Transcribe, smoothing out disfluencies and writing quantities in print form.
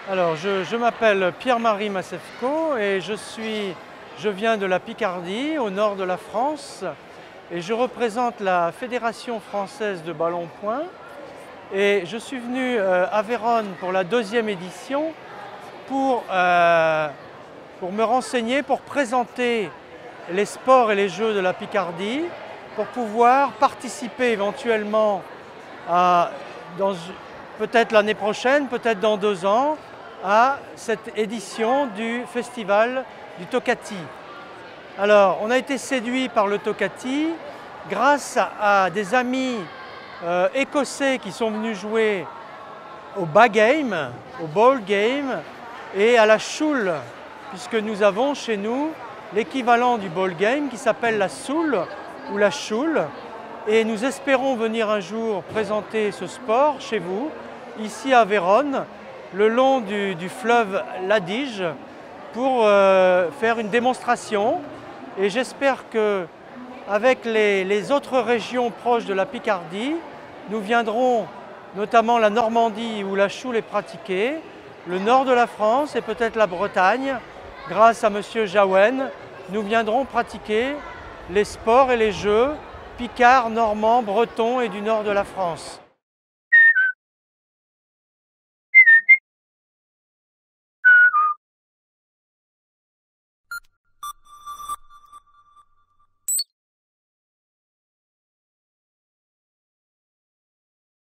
Alors, je m'appelle Pierre-Marie Massefko et je viens de la Picardie, au nord de la France, et je représente la Fédération française de ballon-point. Et je suis venu à Vérone pour la deuxième édition pour me renseigner, pour présenter les sports et les jeux de la Picardie, pour pouvoir participer éventuellement peut-être l'année prochaine, peut-être dans 2 ans, à cette édition du festival du Tocati. Alors, on a été séduit par le Tocati grâce à des amis écossais qui sont venus jouer au bas game, au ball game et à la choule, puisque nous avons chez nous l'équivalent du ball game qui s'appelle la soule ou la choule. Et nous espérons venir un jour présenter ce sport chez vous, ici à Vérone, le long du fleuve l'Adige, pour faire une démonstration. Et j'espère qu'avec les autres régions proches de la Picardie, nous viendrons, notamment la Normandie où la choule est pratiquée, le nord de la France et peut-être la Bretagne, grâce à M. Jaouen, nous viendrons pratiquer les sports et les jeux picards, normands, bretons et du nord de la France.